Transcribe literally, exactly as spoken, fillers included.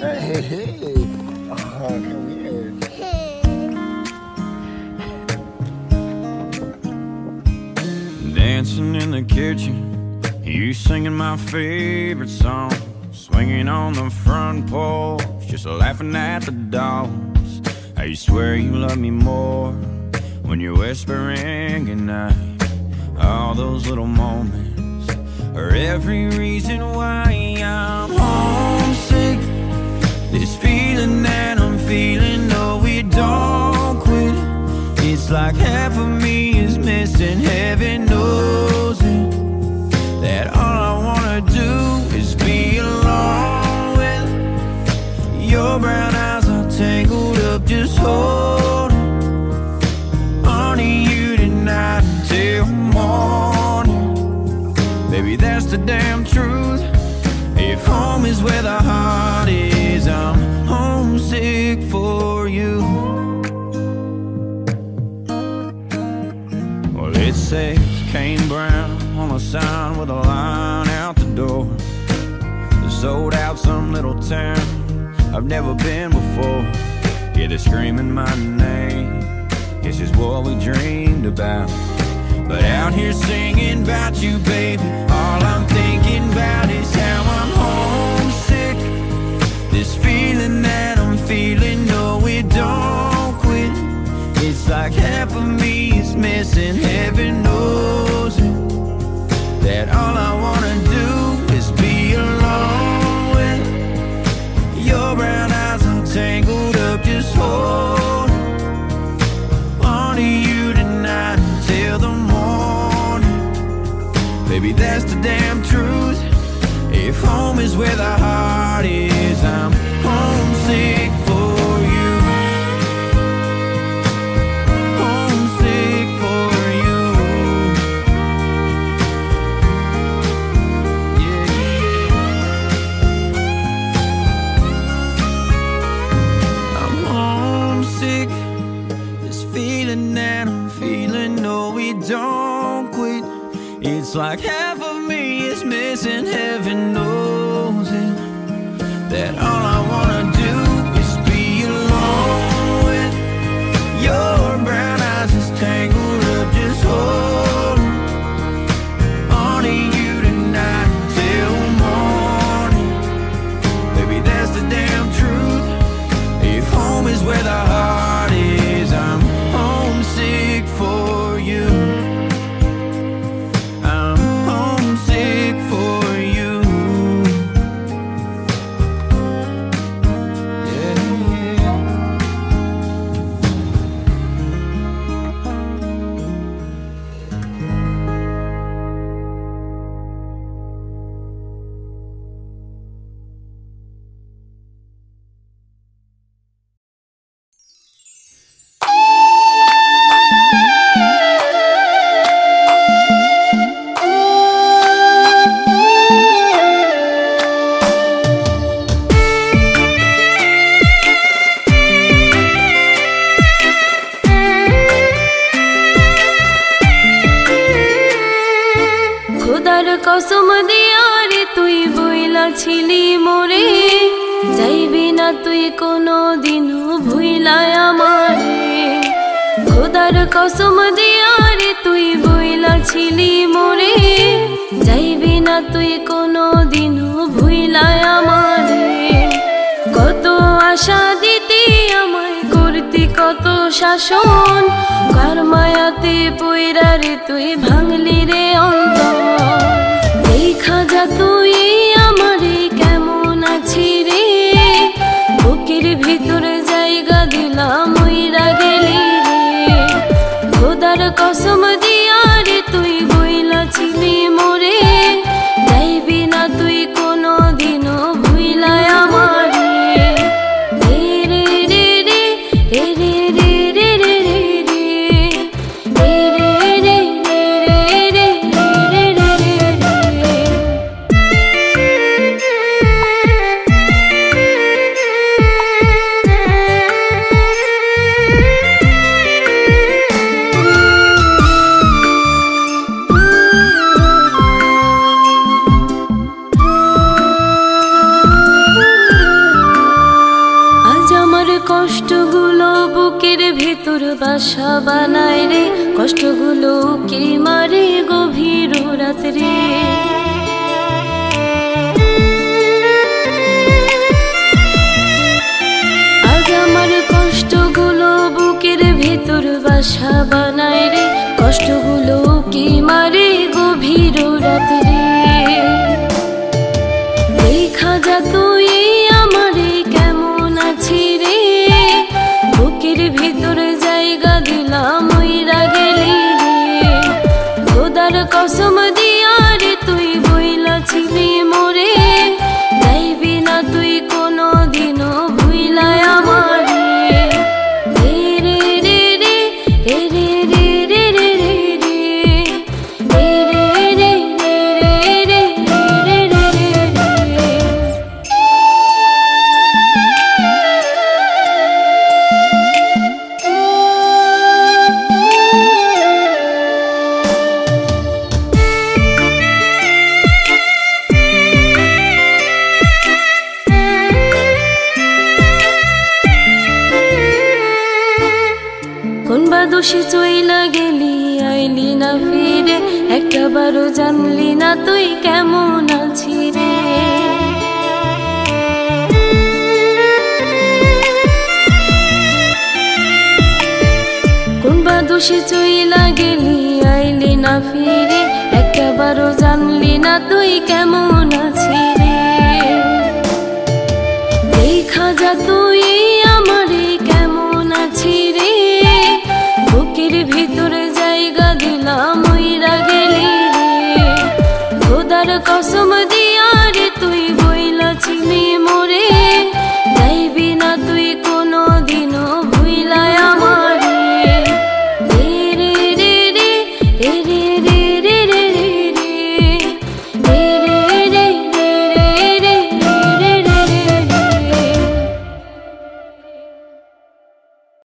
Hey, hey. Oh, come here. Dancing in the kitchen, you singing my favorite song, swinging on the front porch, just laughing at the dogs. I swear you love me more when you're whispering goodnight. All those little moments are every reason why I'm homesick. This feeling that I'm feeling, no, we don't quit. It's like half of me is missing, heaven knows it. That all I wanna do is be alone with your brown eyes are tangled up, just holding on to you tonight until morning. Baby, that's the damn truth. If home is where the heart is, I'm homesick for you. Well, it says Kane Brown on a sign with a line out the door. They're sold out some little town I've never been before. Yeah, they're screaming my name, this is what we dreamed about. But out here singing about you, baby, all I'm thinking about is how I'm homesick. This feeling that I'm feeling, no, it don't quit. It's like half of me is missing, heaven knows it. That all I wanna do is be alone with your brown eyes are tangled up, just hold on to you tonight until the morning. Baby, that's the damn truth. If home is where the heart is, I'm homesick for you. Homesick for you. Yeah, yeah. I'm homesick. This feeling that I'm feeling, no, we don't quit. It's like half of me is missing, heaven knows it. That all I wanna do is be alone with your brown eyes is tangled up, just hold on to you tonight until morning. Baby, that's the damn truth. If home is where the heart is, I'm homesick for you. कसम दिया रे तुई बोइला छिली मोरे, जाइबी ना तुई कोनो दिनो भुइला आमारे। खुदार कसम दिया रे तुई बोइला छिली मोरे, जाइबी ना तुई कोनो दिनो भुइला आमारे। कत आशा दिती आमाय करती कत शासन, कार मायाते पइरा रे तुई भांगली रे अंतर। देखा जा तुई आमारे केमन आछि रे, बुकेर भितरे जायगा दिला मइरा गेली रे। खुदार कसम दिया रे तुई बोइला छिली मोरे, जाइबी ना तुई कोनो दिनो भुइला आमारे। रे रे रे रे रे रे रे रे रे रे रे। কষ্টগুলো বুকের ভেতর বাসা বানায় রে, কষ্টগুলো কি মারে গভীর রাত্রে। আজ আমার কষ্টগুলো বুকের ভেতর বাসা বানায় রে, কষ্টগুলো কি মারে গভীর রাত্রে। দেখা যা তুই আমারে কেমন আছি রে, বুকের ভিতর জায়গা দিলাম ওইরা গেলি রে। খোদার কসম দিয়া রে তুই বইলাছিলি মোরে, যাইবি না তুই কোনো দিনও ভুইলায় আমারে। রে রে রে রে রে রে রে রে রে রে রে রে রে রে রে রে রে। কোনবা দোষে চইলা গেলি আইলি না ফিরে, একটা বারো জানলি না তুই কেমন আছি রে। কোনবা দোষে চইলা গেলি আইলি না ফিরে, একটা বারো জানলি না তুই কেমন আছি রে। দেখা যা তুই আমারে কেমন আছি রে, বুকের ভিতরে জায়গা দিলাম ওইরা গেলি রে। খোদার কসম দিয়া রে তুই বইলাছিলি মোরে, যাইবি না তুই কোনো দিনও ভুইলায় আমারে। রে রে রে রে রে